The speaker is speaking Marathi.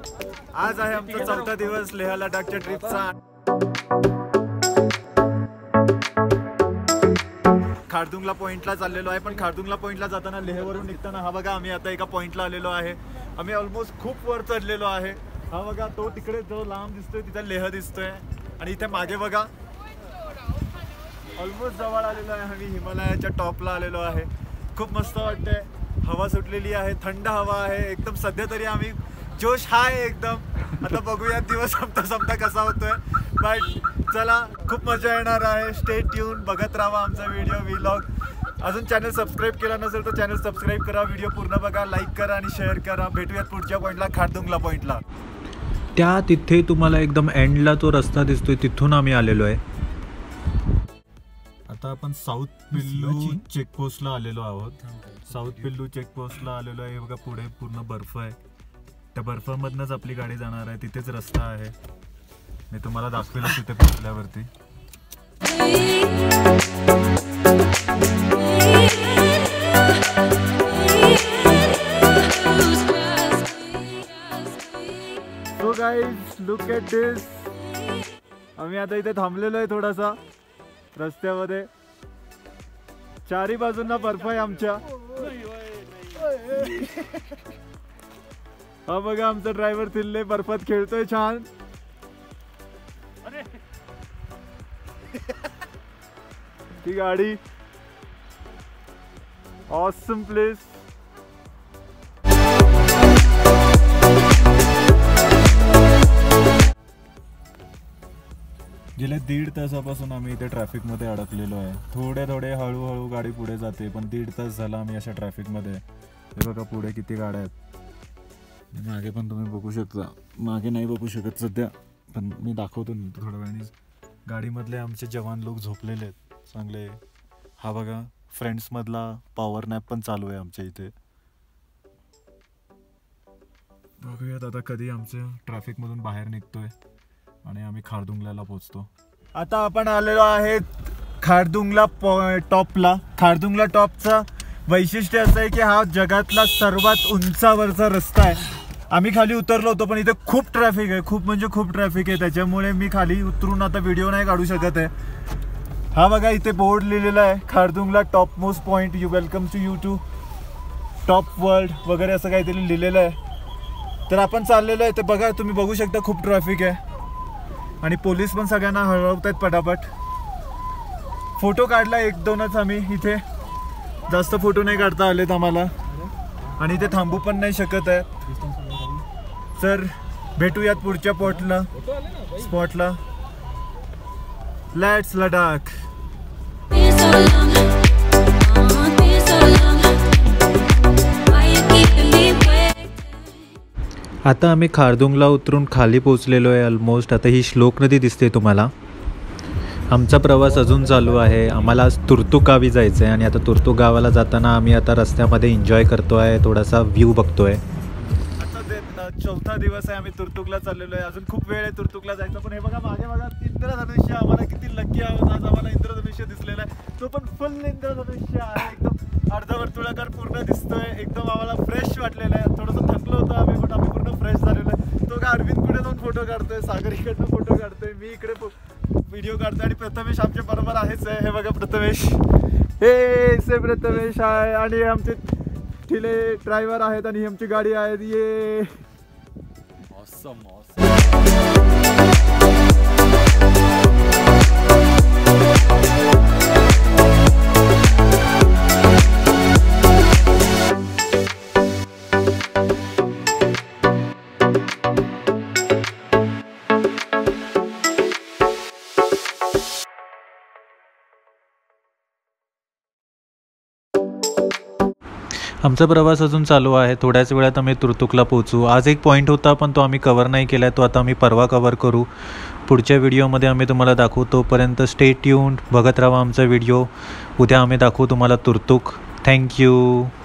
आज आहे आमचा चौथा दिवस लेह लडाखच्या ट्रिपचा। खारदुंगला पॉइंटला चाललेलो आहे, पण खारदुंगला पॉइंटला जाताना लेहवरून निघताना हा बघा आम्ही आता एका पॉइंटला आलेलो आहे। आम्ही ऑलमोस्ट खूप वर चढलेलो आहे। हा बघा तो तिकडे जो लांब दिसतोय तिथे लेह दिसतोय आणि इथे मागे बघा ऑलमोस्ट जवळ आलेलो आहे आम्ही, हिमालयाच्या टॉपला आलेलो आहे। खूप मस्त वाटतंय, हवा सुटलेली आहे, थंड हवा आहे एकदम। सध्या तरी आम्ही जोश हाय एकदम। आता बघूया दिवस संपता कसा होतोय, बट चला खूप मजा येणार आहे। स्टे ट्यून, बघत राहा आमचा व्हिडिओ व्लॉग। अजून चॅनल सबस्क्राईब केला नसेल तर चॅनल सबस्क्राईब करा, व्हिडिओ पूर्ण बघा, लाईक करा आणि शेअर करा। भेटूयात पुढच्या पॉईंटला, खारदुंगला पॉईंटला। त्या तिथे तुम्हाला एकदम एंडला तो रस्ता दिसतोय, तिथून आम्ही आलेलो आहे। आता आपण साऊथ पिल्लू चेकपोस्टला आलेलो आहोत। साऊथ पिल्लू चेकपोस्टला आलेलो आहे। बघा पुढे पूर्ण बर्फ आहे, त्या बर्फामधनंच आपली गाडी जाणार आहे। तिथेच रस्ता आहे, मी तुम्हाला दाखवेल तिथे पोहोचल्यावरती। So guys look at this, आम्ही आता इथे थांबलेलो आहे थोडासा रस्त्यामध्ये। चारी बाजूंना बर्फ आहे आमच्या। हा बघा आमचा ड्रायव्हर थिल्ले बर्फात खेळतोय छान। ती गाडी ऑसम प्लेस। गेल्या 1.5 तासापासून आम्ही इथे ट्रॅफिक मध्ये अडकलेलो आहे। थोडे हळूहळू गाडी पुढे जाते, पण 1.5 तास झाला आम्ही अशा ट्रॅफिक मध्ये। हे बघा पुढे किती गाड्या आहेत, मागे पण तुम्ही बघू शकता। मागे नाही बघू शकत सध्या, पण मी दाखवतो थोड्या वेळाने। गाडीमधले आमचे जवान लोक झोपलेले आहेत चांगले। हा बघा फ्रेंड्स मधला पॉवर नॅप पण चालू आहे आमच्या इथे। बघूयात आता कधी आमचं ट्रॅफिक मधून बाहेर निघतोय आणि आम्ही खारदुंगला पोहोचतो। आता आपण आलेलो आहे खारदुंगला टॉपला। खारदुंगला टॉपचा वैशिष्ट्य असं आहे की हा जगातला सर्वात उंचावरचा रस्ता आहे। आम्ही खाली उतरलो होतो, पण इथे खूप ट्रॅफिक आहे, खूप म्हणजे खूप ट्रॅफिक आहे। त्याच्यामुळे मी खाली उतरून आता व्हिडिओ नाही काढू शकत आहे। हा बघा इथे बोर्ड लिहिलेला आहे, Khardungla top most point, you welcome to top world वगैरे असं काहीतरी लिहिलेलं आहे। तर आपण चाललेलो आहे, ते बघा तुम्ही बघू शकता खूप ट्रॅफिक आहे आणि पोलीस पण सगळ्यांना हळवत आहेत पटापट। फोटो काढला 1-2च आम्ही, इथे जास्त फोटो नाही काढता आलेत आम्हाला आणि इथे थांबू पण नाही शकत आहे। तर भेटूयात पुढच्या स्पॉटला। लेट्स लडाख। आता आम्ही खारदुंगला उतरून खाली पोहोचलेलो आहे ऑलमोस्ट। आता ही श्लोक नदी दिसते तुम्हाला। आमचा प्रवास अजून चालू आहे। आम्हाला आज तुर्तुक गावी जायचं आहे आणि आता तुर्तुक गावाला जाताना आम्ही आता रस्त्यामध्ये एन्जॉय करतो आहे, थोडासा व्ह्यू बघतोय। आता चौथा दिवस आहे, आम्ही तुर्तुकला चाललेलो आहे। अजून खूप वेळ आहे तुर्तुकला जायचं, पण हे बघा मागे बघा इंद्रधनुष्य। आम्हाला किती लकी आहोत, आज आम्हाला इंद्रधनुष्य दिसलेला आहे। तो पण फुल इंद्रधनुष्य आहे, एकदम अर्धवर्तुळाकार पूर्ण दिसतोय। एकदम आम्हाला फ्रेश वाटलेलं आहे। थोडंसं थकलो होतो आम्ही, पण आम्ही पूर्ण फ्रेश झालेलो आहे। तो का अरविंद पुढे जाऊन फोटो काढतोय, सागर इकडनं फोटो काढतोय, मी इकडे व्हिडिओ काढतोय आणि प्रथमेश आमच्या बरोबर आहेच आहे। हे बघा प्रथमेश, हे प्रथमेश आहे आणि आमचे ठिले ड्रायव्हर आहेत आणि आमची गाडी आहे। ये awesome. आमचा प्रवास अजून चालू आहे। थोड्याच वेळात आम्ही तुर्तुकला पोहोचू। आज एक पॉईंट होता, पण तो आम्ही कवर नाही केला आहे, तो आता आम्ही परवा कवर करू। पुढच्या व्हिडिओमध्ये आम्ही तुम्हाला दाखवू। तोपर्यंत स्टे ट्यून्ड, बघत राहा आमचा व्हिडिओ। उद्या आम्ही दाखवू तुम्हाला तुर्तुक। थँक्यू।